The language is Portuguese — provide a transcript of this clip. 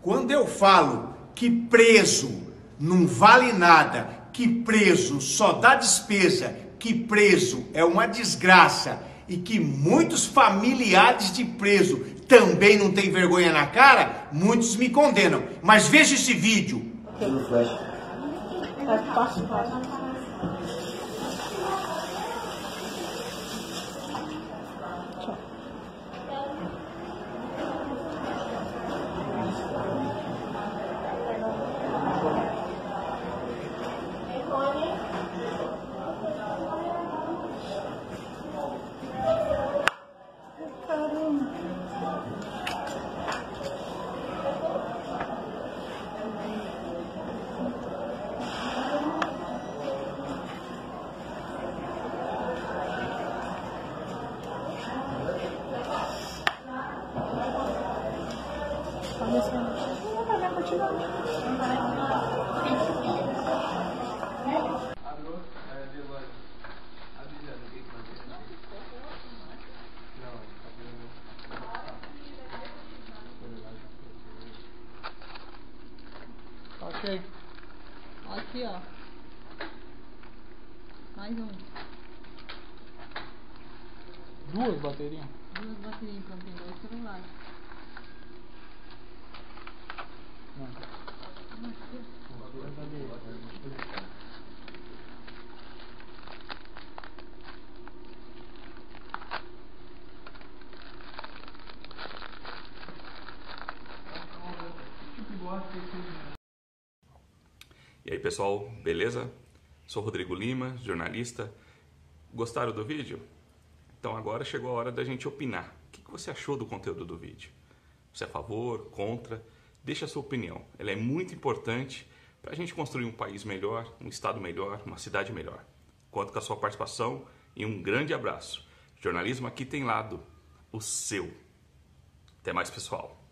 Quando eu falo que preso não vale nada, que preso só dá despesa, que preso é uma desgraça e que muitos familiares de preso também não têm vergonha na cara, muitos me condenam. Mas veja esse vídeo. Ok. Aqui, ó. Mais um. Duas baterias? Duas baterias, então tem dois celulares. Não. E aí pessoal, beleza? Sou Rodrigo Lima, jornalista. Gostaram do vídeo? Então agora chegou a hora da gente opinar. O que você achou do conteúdo do vídeo? Você é a favor, contra? Deixa a sua opinião. Ela é muito importante para a gente construir um país melhor, um estado melhor, uma cidade melhor. Conto com a sua participação e um grande abraço. Jornalismo aqui tem lado, o seu. Até mais, pessoal.